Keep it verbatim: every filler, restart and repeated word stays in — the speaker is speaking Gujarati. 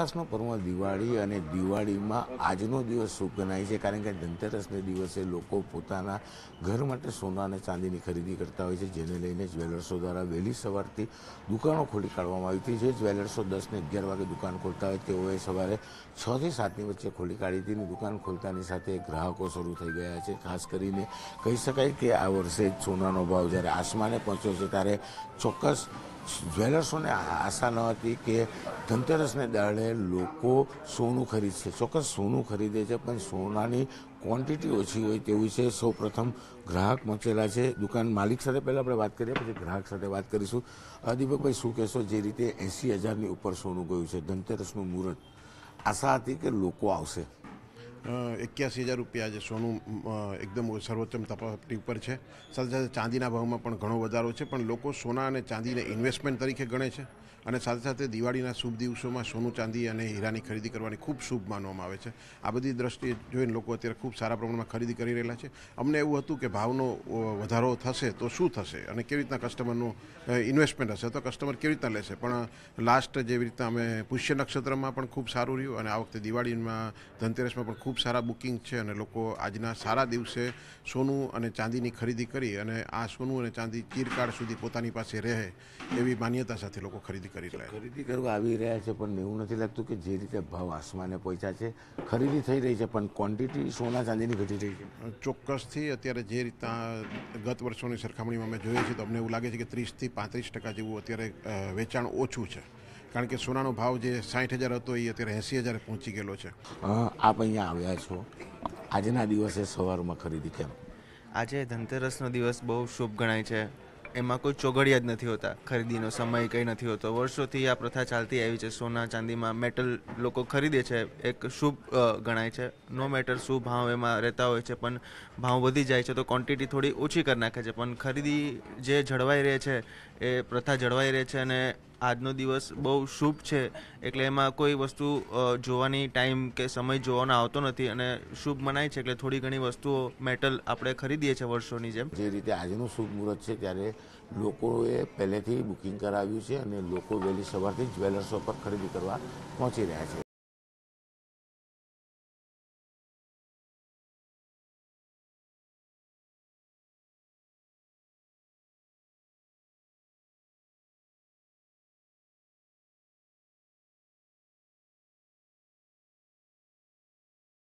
પ્રકાશનો પર્વ દિવાળી અને દિવાળીમાં આજનો દિવસ શુભ ગણાય છે, કારણ કે ધનતેરસને દિવસે લોકો પોતાના ઘર માટે સોના અને ચાંદીની ખરીદી કરતા હોય છે, જેને લઈને જ્વેલર્સો દ્વારા વહેલી સવારથી દુકાનો ખોલી કાઢવામાં આવી હતી. જે જ્વેલર્સો દસ ને અગિયાર વાગે દુકાન ખોલતા હોય તેઓએ સવારે છ થી સાતની વચ્ચે ખોલી કાઢી હતી. દુકાન ખોલતાની સાથે ગ્રાહકો શરૂ થઈ ગયા છે. ખાસ કરીને કહી શકાય કે આ વર્ષે સોનાનો ભાવ જ્યારે આસમાને પહોંચ્યો છે ત્યારે ચોક્કસ જ્વેલર્સોને આશા ન હતી કે ધનતેરસને દાડે લોકો સોનું ખરીદશે. ચોક્કસ સોનું ખરીદે છે, પણ સોનાની ક્વોન્ટિટી ઓછી હોય તેવું છે. સૌ પ્રથમ ગ્રાહક પહોંચેલા છે દુકાન માલિક સાથે. પહેલાં આપણે વાત કરીએ, પછી ગ્રાહક સાથે વાત કરીશું. દીપકભાઈ, શું કહેશો? જે રીતે એંસી હજારની ઉપર સોનું ગયું છે, ધનતેરસનું મુહૂર્ત, આશા હતી કે લોકો આવશે? એક્યાસી હજાર રૂપિયા આજે સોનું એકદમ સર્વોચ્ચમ તપાટી ઉપર છે. સાથે સાથે ચાંદીના ભાવમાં પણ ઘણો વધારો છે, પણ લોકો સોના અને ચાંદીને ઇન્વેસ્ટમેન્ટ તરીકે ગણે છે અને સાથે સાથે દિવાળીના શુભ દિવસોમાં સોનું ચાંદી અને હીરાની ખરીદી કરવાની ખૂબ શુભ માનવામાં આવે છે. આ બધી દ્રષ્ટિએ જોઈને લોકો અત્યારે ખૂબ સારા પ્રમાણમાં ખરીદી કરી રહેલા છે. અમને એવું હતું કે ભાવનો વધારો થશે તો શું થશે અને કેવી રીતના કસ્ટમરનું ઇન્વેસ્ટમેન્ટ હશે તો કસ્ટમર કેવી રીતના લેશે, પણ લાસ્ટ જેવી રીતના અમે પુષ્ય નક્ષત્રમાં પણ ખૂબ સારું રહ્યું અને આ વખતે દિવાળીમાં ધનતેરસમાં પણ ખૂબ સારા બુકિંગ છે અને લોકો આજના સારા દિવસે સોનું અને ચાંદીની ખરીદી કરી અને આ સોનું અને ચાંદી ચિરકાળ સુધી પોતાની પાસે રહે એવી માન્યતા સાથે લોકો ખરીદી કરી રહ્યા છે. ખરીદી કરવા આવી રહ્યા છે, પણ એવું નથી લાગતું કે જે રીતે ભાવ આસમાને પહોંચ્યા છે, ખરીદી થઈ રહી છે પણ ક્વોન્ટિટી સોના ચાંદીની ઘટી રહી છે? ચોક્કસથી અત્યારે જે રીતના ગત વર્ષોની સરખામણીમાં અમે જોઈએ છીએ તો અમને એવું લાગે છે કે ત્રીસથી પાંત્રીસ ટકા જેવું અત્યારે વેચાણ ઓછું છે, કારણ કે સોનાનો ભાવ જે સાઠ હજાર હતો એ અત્યારે એંસી હજાર પહોંચી ગયેલો છે. આપ અહીંયા આવ્યા છો આજના દિવસે સવારમાં ખરીદી કેમ? આજે ધનતેરસનો દિવસ બહુ શુભ ગણાય છે. એમાં કોઈ ચોઘડિયા જ નથી હોતા, ખરીદીનો સમય કંઈ નથી હોતો. વર્ષોથી આ પ્રથા ચાલતી આવી છે. સોના ચાંદીમાં મેટલ લોકો ખરીદે છે, એક શુભ ગણાય છે. નો મેટર શું ભાવ એમાં રહેતા હોય છે, પણ ભાવ વધી જાય છે તો ક્વોન્ટિટી થોડી ઓછી કરી નાખે છે, પણ ખરીદી જે જળવાઈ રહે છે એ પ્રથા જળવાઈ રહે છે. અને આજનો દિવસ બહુ શુભ છે એટલે એમાં કોઈ વસ્તુ જોવાની ટાઈમ કે સમય જોવાનો આવતો નથી અને શુભ મનાય છે એટલે થોડી ઘણી વસ્તુઓ મેટલ આપણે ખરીદીએ છીએ વર્ષોની જેમ. જે રીતે આજનું શુભ મુહૂર્ત છે ત્યારે લોકોએ પહેલેથી બુકિંગ કરાવ્યું છે અને લોકો વહેલી સવારથી જ્વેલર્સો પર ખરીદી કરવા પહોંચી રહ્યા છે.